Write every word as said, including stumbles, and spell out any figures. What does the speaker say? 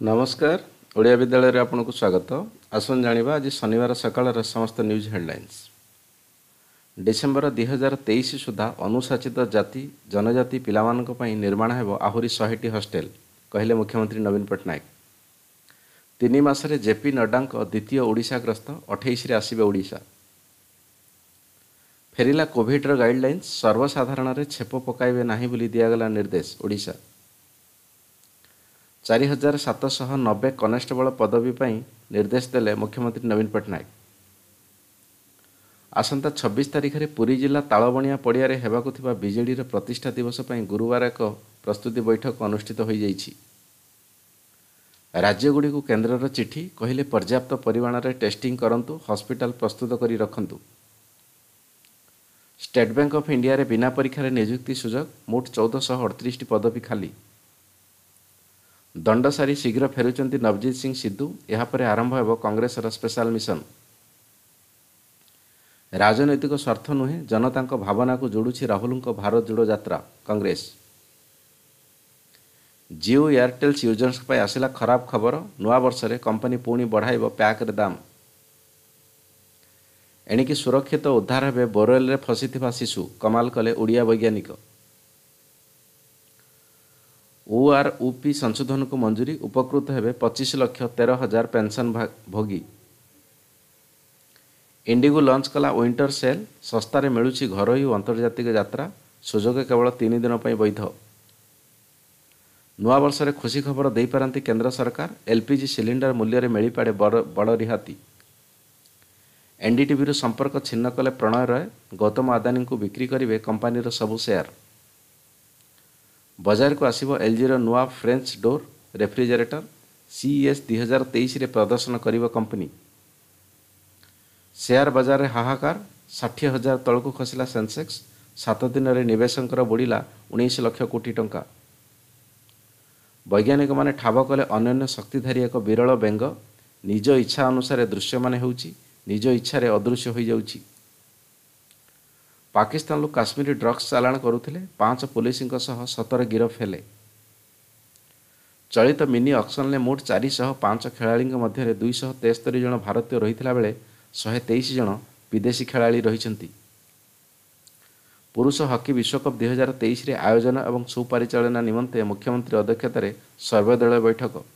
नमस्कार। ओडिया विद्यालय रे आपनको स्वागत। आसन जानिबा आज शनिवार सकाळर समस्त न्यूज हेडलाइंस। डिसेंबर दुई हजार तेईस सुधा अनुसूचित जाति जनजाति पिलामानक पई निर्माण हेबो आहुरी सौ टी हॉस्टेल कहले मुख्यमंत्री नवीन पट्टनायक। तीन मासरे जेपी नड्डाक द्वितीय ओडिशा ग्रस्त अठाईस रे आसीबे ओडिशा। फेरिला कोविडर गाइडलाइंस सर्वसाधारण रे छेप पकाइबे नाही बोली दियागला निर्देश ओडिशा। चार हजार सातशह नब्बे कनेस्टेबल पदवी पर निर्देश देले मुख्यमंत्री नवीन पट्टनायक। आसंता छब्बीस तारिख में पुरी जिला तालबणिया पड़िया हेबाकु थिबा बीजेडी प्रतिष्ठा दिवस पर गुरुवार एक प्रस्तुति बैठक अनुष्ठित हो जाइछि। राज्यगुड़ी को केन्द्रर चिठी कहले पर्याप्त परिमाण रे टेस्टिंग करंतु, हॉस्पिटल प्रस्तुत करी रखंतु। स्टेट बैंक ऑफ इंडिया रे बिना परीक्षा नियुक्ति सुजोग मोट चौदह सौ अड़तीस टी पदवी खाली। दंड सारी शीघ्र फेरुचंती नवजीत सिंह सिद्धू। यापर आरंभ हो कांग्रेस स्पेशल मिशन। राजनैतिक स्वार्थ नुहे जनता भावना को जोड़ुछि राहुल भारत जोड़ो यात्रा कांग्रेस। जियो एयरटेल्स यूजर्स पर आसिला खराब खबर। नुआ वर्ष रे कंपनी पुणी बढ़ाइब पैक रे दाम। एणिकी सुरक्षित उद्धार हेबे बोरवेल रे फसीथिबा शिशु, कमाल कले ओडिया वैज्ञानिक। ओआरओपी संशोधन को मंजूरी, उपकृत हेबे पच्चीस लक्ष तेरह हजार पेंशन भोगी। इंडिगो लॉन्च कला विंटर सेल, सस्तारे मिलुछि घरोई और अंतर्जातिक यात्रा, सुजोग केवल तीन दिन पर वैध। नुआ वर्ष रे खुशी खबर दे पारंती केंद्र सरकार। एलपीजी सिलिंडर मूल्य रे मिली पाड़े बड़ बड़ रिहाती। एनडीटीवी संपर्क छिन्न कले प्रणय रॉय, गौतम अदानी को बिक्री करेंगे कंपानीर सबु शेयर। बाजार को आसिबो एलजीर नुआ फ्रेंच डोर रेफ्रिजरेटर। सीईएस दुई हजार तेईस रे प्रदर्शन करिबो कंपनी। शेयर बाजार रे हाहाकार, षाठी हजार तलकू खसिला सेंसेक्स। सात दिन रे निवेशकर बुड़िला उन्नीस लक्ष कोटी टंका। वैज्ञानिक माने ठाब कले अन्य शक्तिधारी एक विरल बेंग। निज इच्छा अनुसार दृश्यमान होउछि, निज इच्छा रे अदृश्य हो जाउछि। पाकिस्तान काश्मीरी ड्रग्स चालाण करुथिले, पांच पुलिसों सह सतर गिरफ हेले। चलित मिनी ऑक्शन में मोट चार सौ पाँच खेलाड़ी मध्य दुई सौ तेस्तरी जन भारतीय रही बेले शहे तेईस जन विदेशी खेलाड़ी रही। पुरुष हॉकी विश्वकप दुई हजार तेईस आयोजन और सुपरिचालना निमंते मुख्यमंत्री अध्यक्षतार सर्वदलीय बैठक।